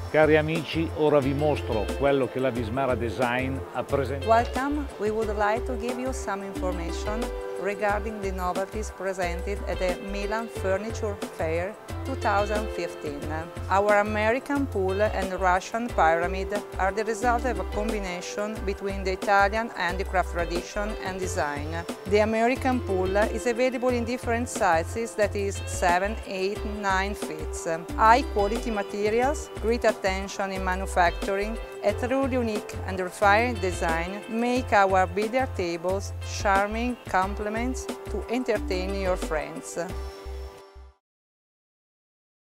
Cari amici, ora vi mostro quello che la Vismara Design ha presentato. Welcome, we would like to give you some information regarding the novelties presented at the Milan Furniture Fair 2015. Our American pool and Russian pyramid are the result of a combination between the Italian handicraft tradition and design. The American pool is available in different sizes, that is 7, 8, 9 feet. High quality materials, great attention in manufacturing, a truly unique and refined design make our billiard tables charming complements to entertain your friends.